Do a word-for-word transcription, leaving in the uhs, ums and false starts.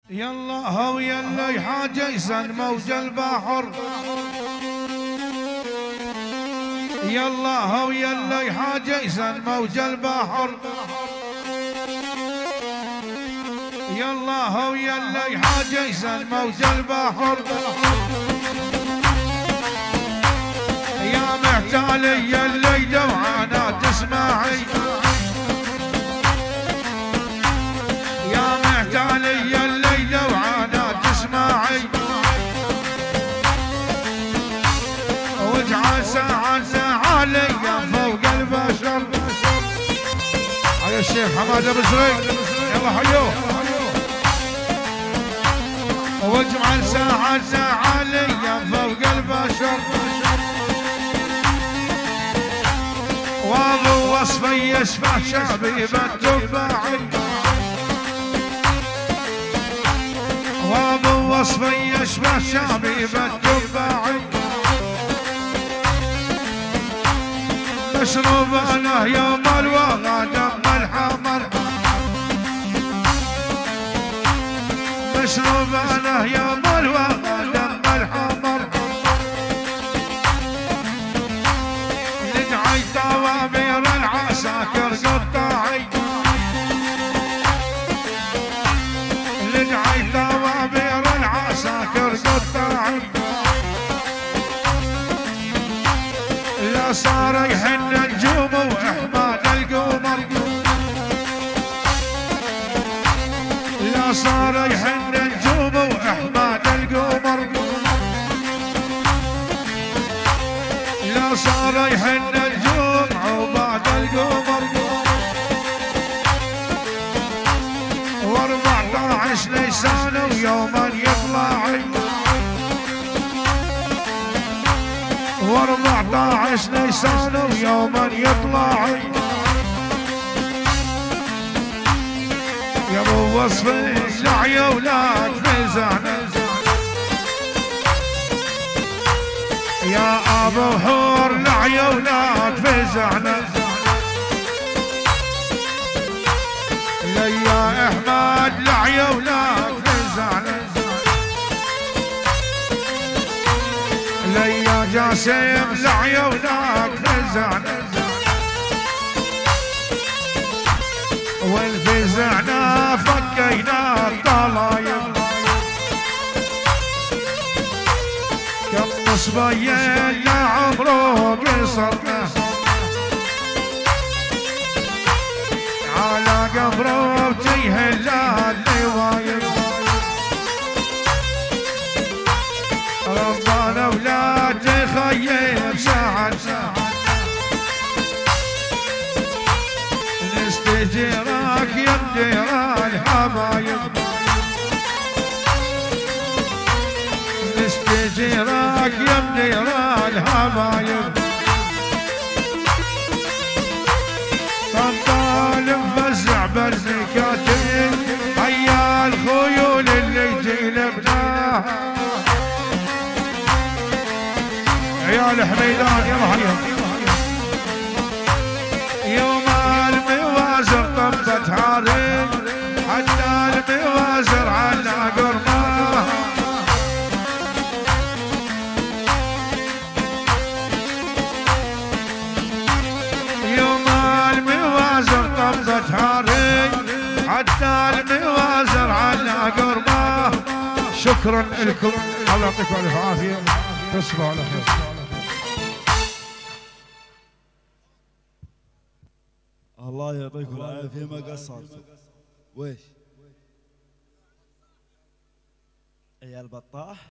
يلا هو يلا حاجة يسن موج البحر. يلا هو يلا حاجة يسن موج البحر. يلا هو يلا حاجة يسن موج البحر. يا محتالي يلا دوعانا تسمعي. يا محتالي يلا دوعانا تسمعي. واجعل ساعة ساعة ليا فوق البشر. هيا الشيخ حماد ابو زريق يلا حيوه. واجعل ساعة ساعة ليا فوق البشر. وابو وصفي يشبه شبيب التفاعي. وابو وصفي يشبه شبيب التفاعي. مشروب انا يوم الوغى دم الحمر. مشروب انا يوم الوغى دم الحمر. ندعي طوابير العساكر قطاعي. ندعي طوابير العساكر قطاعي. لا صار يحن النجوم واحماد القمر. لا صار يحن النجوم واحماد القمر. لا صار يحن النجوم عباد القمر. واربعة عشر لسان ويوما يطلعي. واربعة عشر لسان ويوما يطلعي. يا ابو وصفي لعيا ولاد فزعنا. يا ابو حور لعيا ولاد فزعنا. ليا احمد لعيا ولاد فزعنا. ليا جاسم لعيا ولاد فزعنا. والفزعنا فكينا الضلايم. كم صبيان لا عمره قصرنا. على قبره وجيه اللوايم. ربنا ولا تخيب ساعة ساعة. نستجيرك يا مدير الحبايب. نستجيرك يا مدير الحبايب. طبال مفزع بالزكاتين. هيا الخيول اللي جلبناها. عيال حميدان يلا حيهم. يوم الموازر طبت عارين. حتى الموازر على قرماها. يوم الموازر طبت عارين. حتى الموازر على قرماها. شكرا لكم الله يعطيكم الف عافيه. تصبحوا على خير. الله يعطيكم العافيه ما قصرتوا. ويش؟ عيال بطاح